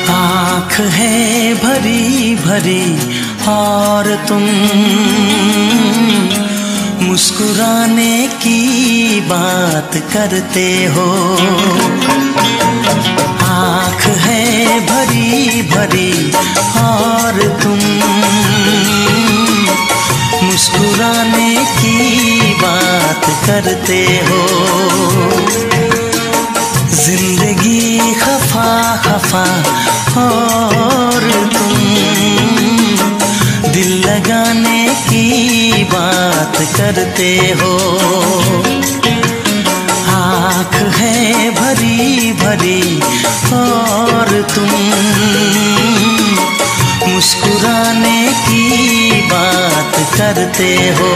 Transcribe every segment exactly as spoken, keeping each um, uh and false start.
आँख है भरी भरी और तुम मुस्कुराने की बात करते हो। आँख है भरी भरी और तुम मुस्कुराने की बात करते हो। जिंदगी खफा खफा और तुम दिल लगाने की बात करते हो। आँख है भरी भरी और तुम मुस्कुराने की बात करते हो।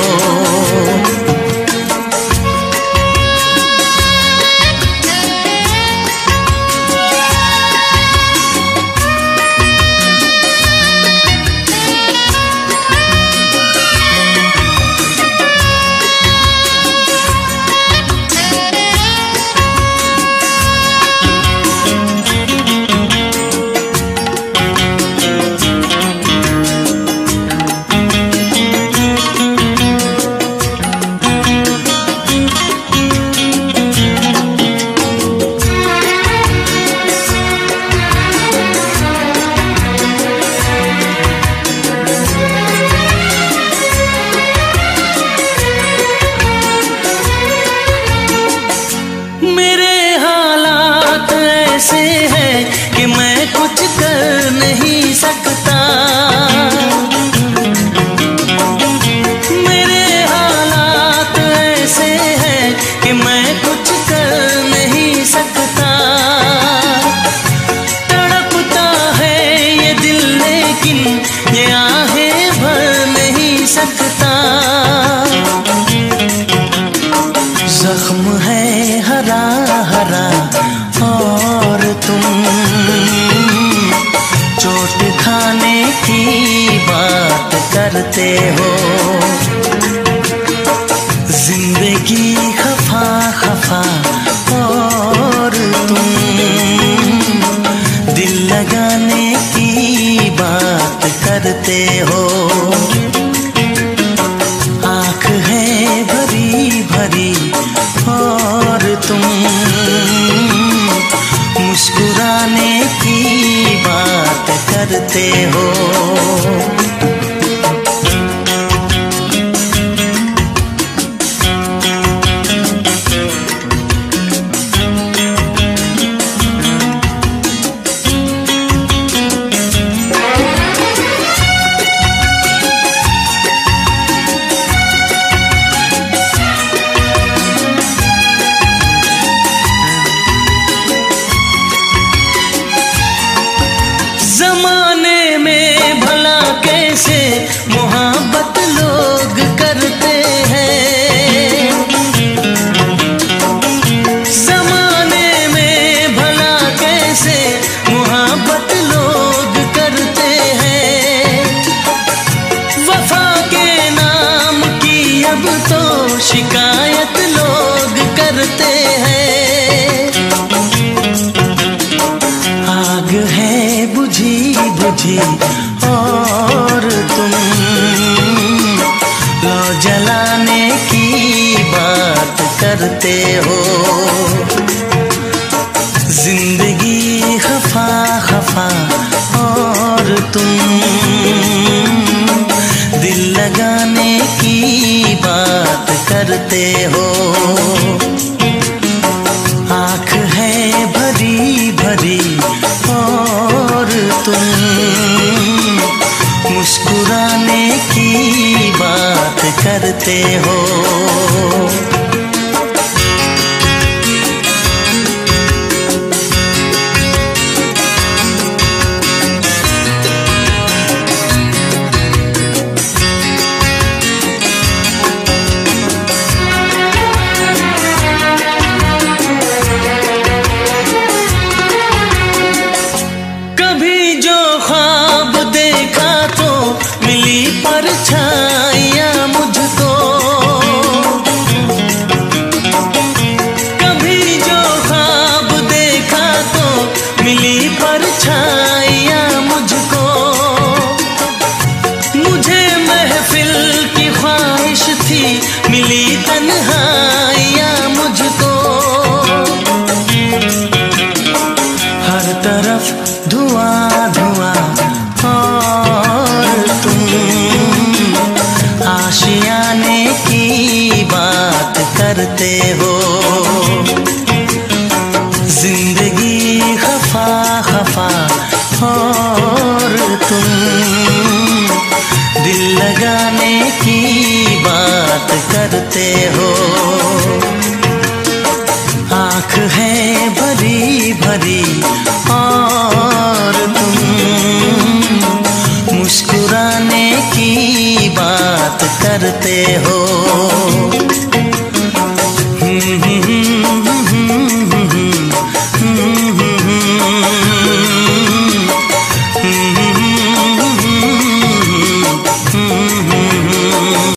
ऐसे है कि मैं कुछ कर नहीं सकता। मेरे हालात ऐसे हैं कि मैं कुछ कर नहीं सकता। तड़पता है ये दिल लेकिन ये आहें भर नहीं सकता। जख्म है हरा हरा और तुम चोट खाने की बात करते हो। जिंदगी खफा खफा और तुम दिल लगाने की बात करते हो। आँख है भरी भरी और तुम मुस्कुराने की बात करते हो। जमाने में भला कैसे मोहब्बत लोग करते हैं। जमाने में भला कैसे मोहब्बत लोग करते हैं। वफा के नाम की अब तो शिकायत लोग करते हैं। आग है बुझी बुझी और तुम लो जलाने की बात करते हो। जिंदगी खफा खफा और तुम दिल लगाने की बात करते हो। आँख है भरी भरी और तुम मुस्कुराने की बात करते हो। परछाइयाँ मुझको धुआं धुआं और तुम आशियाने की बात करते हो। जिंदगी खफा खफा और तुम दिल लगाने की बात करते हो। आँख है भरी भरी और तुम मुस्कुराने की बात करते हो।